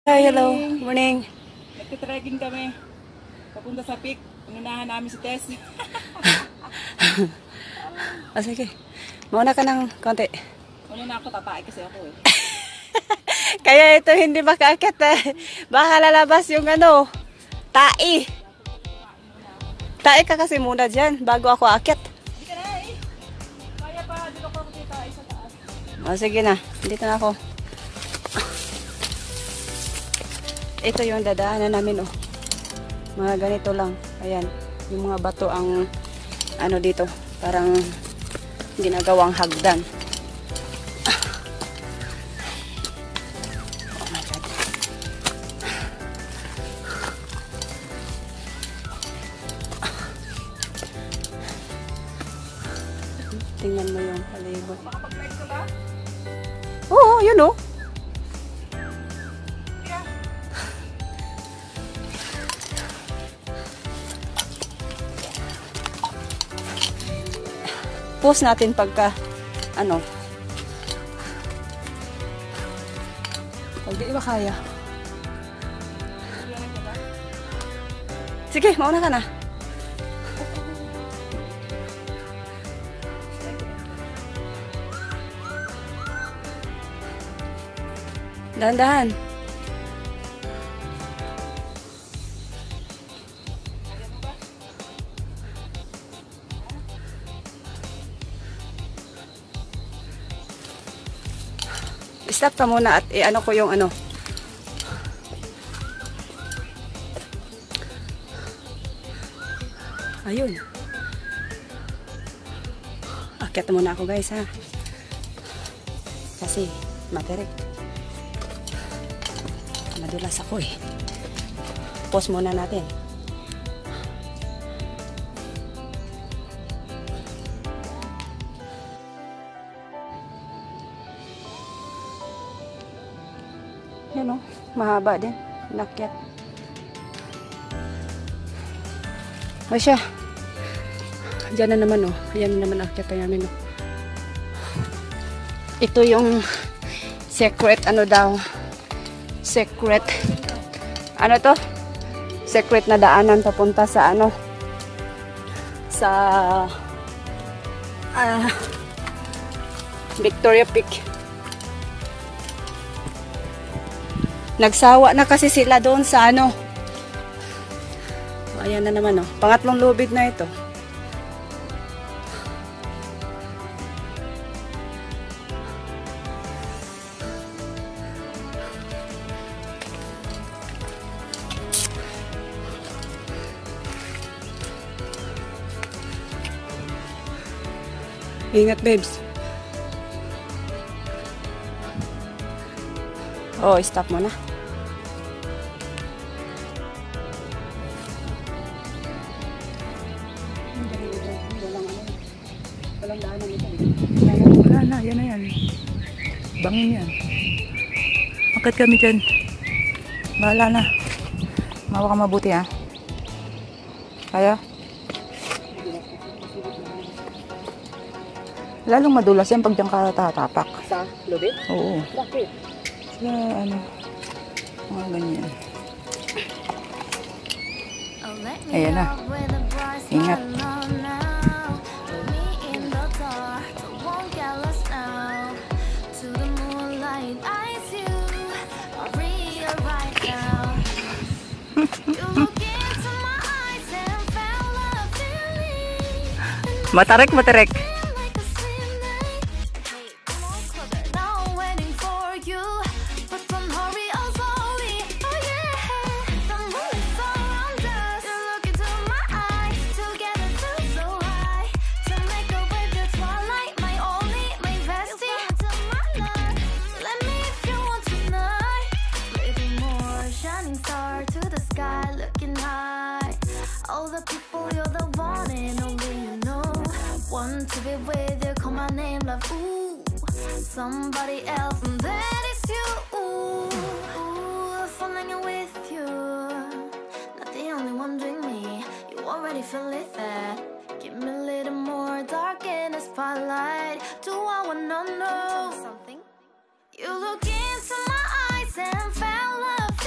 Hi, hello. Morning! Morning. Nagtitrekking kami. Papunta sa peak. Unahan namin si Tess. Sige. Mauna ka ng konti. Una na ako, tatae kasi ako eh. Kaya ito hindi makaakit eh. Baka lalabas yung tai. Tai ka kasi muna dyan bago ako akit. Hindi ka na eh. Kaya pa, dito ko kita isa taas. Sige na. Dito na ako. Ito yung dadaanan namin Mga ganito lang. Ayan. Yung mga bato ang dito. Parang ginagawang hagdan. Oh my God. Tingnan mo yung palibot. Makapag-live ka ba? Oo, yun Yeah. Post natin pagka pag di ba kaya. Sige, mauna ka na. Dahan-dahan. Stop ka muna at ko yung Ayun. Akyat muna ako guys ha. Kasi matirik. Madulas ako eh. Pause muna natin. Yan mahaba din. Nakyat. O siya. Diyan na naman Ayan na naman akyat namin Ito yung secret daw. Secret. To? Secret na daanan papunta sa sa Victoria Peak. Nagsawa na kasi sila doon sa ayan na naman pangatlong lubid na ito. Ingat, babes. Stop mo na. Wala na, yan na yan. Bangin yan. Akit kami dyan. Bahala na. Mawa ka mabuti ha. Kaya? Lalong madulas yan pag dyan ka tatapak. Sa lubid? Oo. Bakit? Sa mga ganyan. Ayan na. Ingat. Matarik, matarik. To be with you, call my name, love. Ooh, somebody else, and that is you. Ooh, falling in with you. Not the only one doing me. You already feel it there. Give me a little more dark in the spotlight. Do I wanna know something? You look into my eyes and fell love.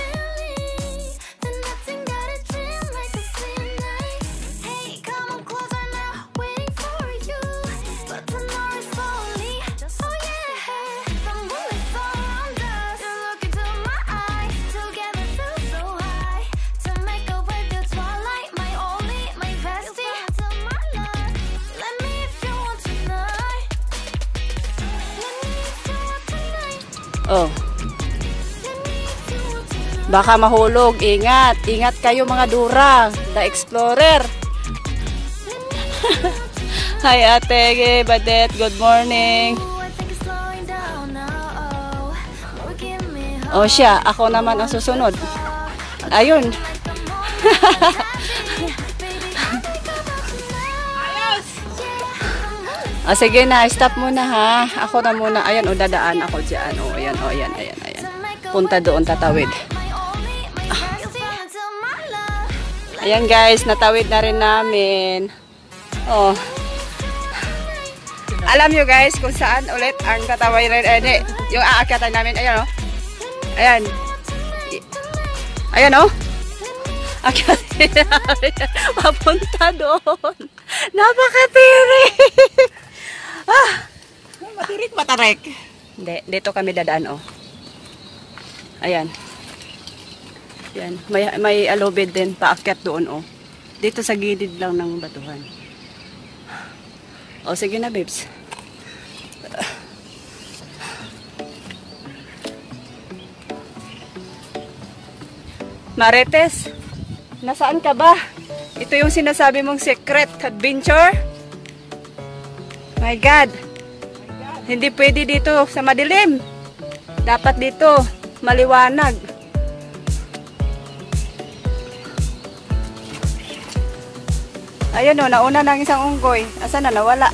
Oh. Baka mahulog. Ingat. Ingat kayo mga Dura. The Explorer. Hi Ate Badet. Good morning. O siya. Ako naman ang susunod. Ayun. Sige na. Stop muna ha. Ako na muna. Ayan o. Dadaan ako dyan. O ayan. O ayan. Ayan. Ayan. Punta doon. Tatawid. Ayan guys, natawid na rin namin. Oh. Alam nyo guys kung saan ulit ang tatawid rin. Yung aakyatan namin. Ayan oh. Ayan. Ayan oh. Akyatin namin. Papunta doon. Napakatirik. Matirik, matarek. Hindi, dito kami dadaan oh. Ayan. Yan, may alobed din paakyat doon oh. Dito sa gilid lang ng batuhan. O sige na, babes. Marites, nasaan ka ba? Ito yung sinasabi mong secret adventure? My God. Hindi pwede dito sa madilim. Dapat dito maliwanag. Ayun o, nauna ng isang unggoy. Asa na, nawala.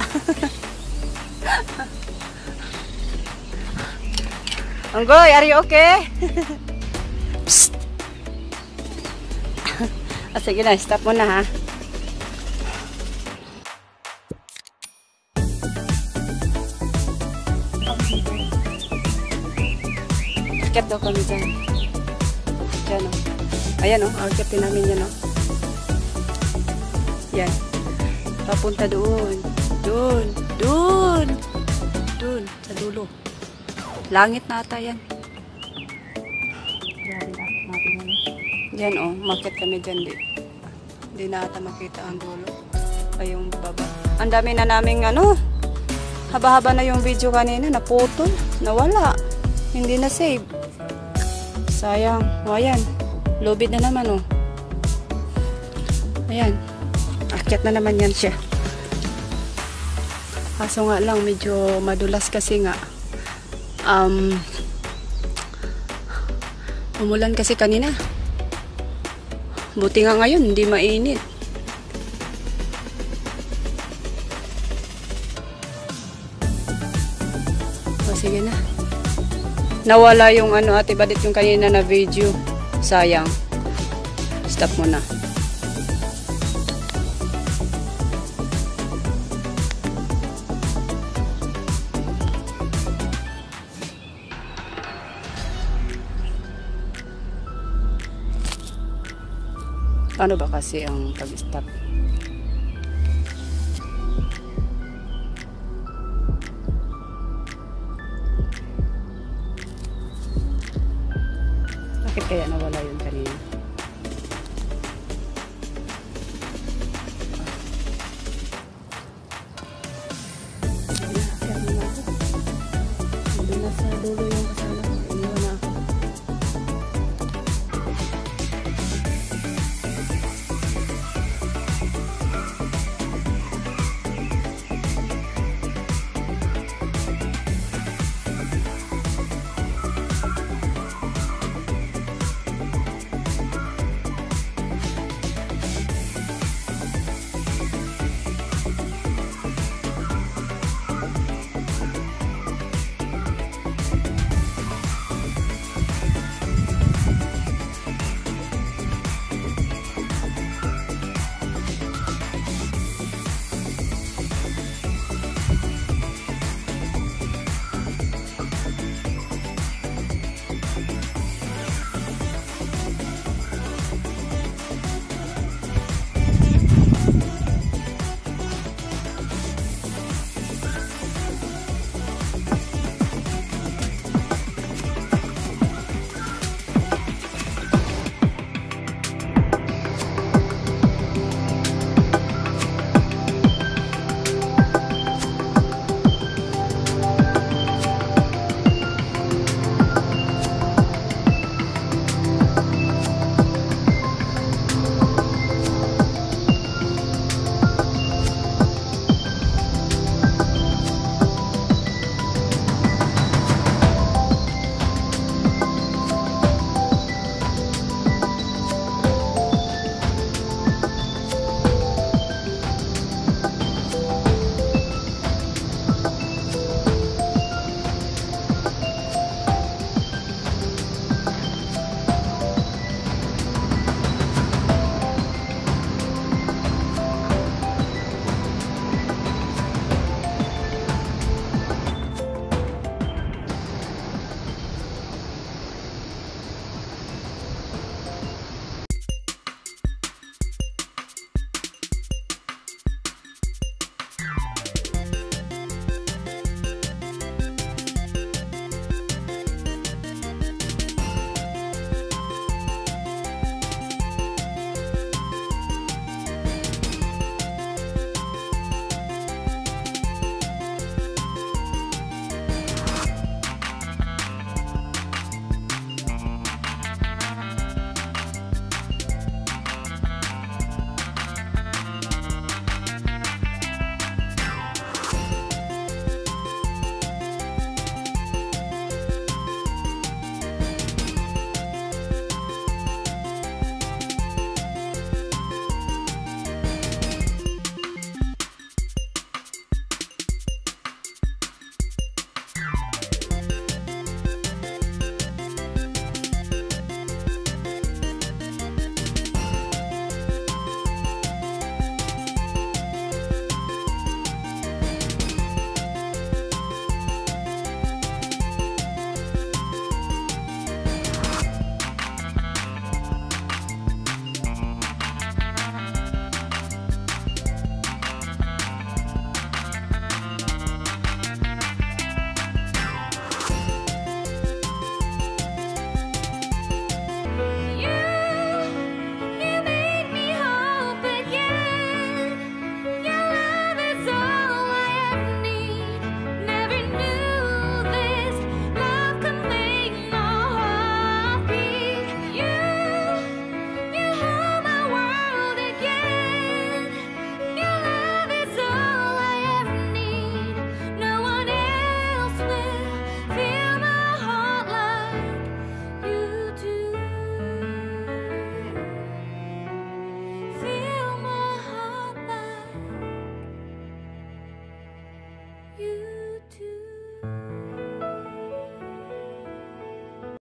Unggoy, are you okay? Psst. Sige na, stop mo na ha. Akit daw kami dyan. Dyan o. Ayan o, akitin namin yan o. Yan. Papunta doon. Doon. Doon. Doon. Sa dulo. Langit na ata yan. Yan o. Makit kami dyan. Di na ata makita ang dulo. Ay yung baba. Ang dami na naming ano. Haba-haba na yung video kanina. Naputol. Nawala. Hindi na save. Sayang. O ayan. Lobid na naman o. Ayan. Akyat na naman yan siya. Kaso nga lang, medyo madulas kasi nga. Umulan kasi kanina. Buti nga ngayon, hindi mainit. O, sige na. Nawala yung ano, Ate Badet, yung kanina na video. Sayang. Stop mo na. Paano ba kasi ang pag-stop? Bakit kaya nawala yun kanina? Hindi na sa dulo yung kasama ko. Iniwan na ako. you.